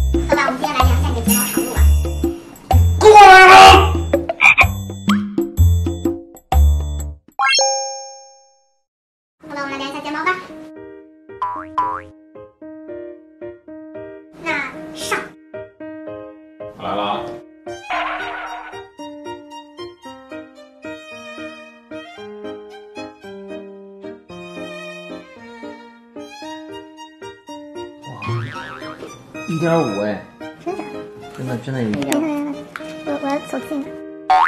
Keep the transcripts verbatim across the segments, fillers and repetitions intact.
好吧，我们接下来量一下你的睫毛长度吧。 过来了。 好了，我们来量一下睫毛吧。那上。 我来了啊。 一点五哎， 真的？ 真的真的有一点。 来来来，我我要走近点。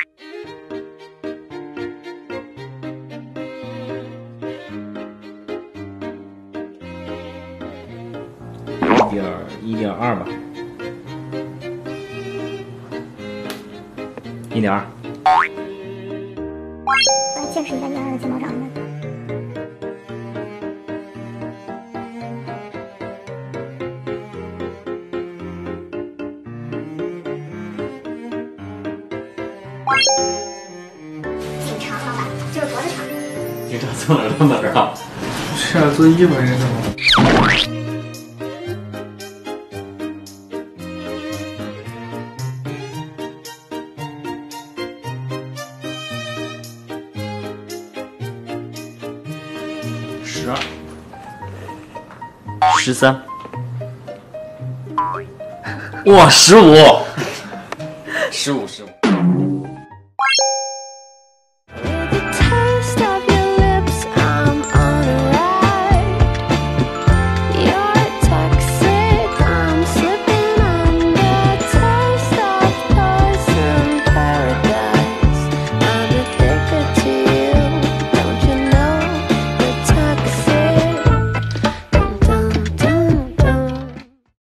一点一点二吧，一点二。 我来见识一下一点二的睫毛长得。 颈长好吧，就是脖子长。 你这坐哪儿到哪儿啊？ 是啊，做衣服还是什么？ 十二，十三，哇，十五，十五，十五。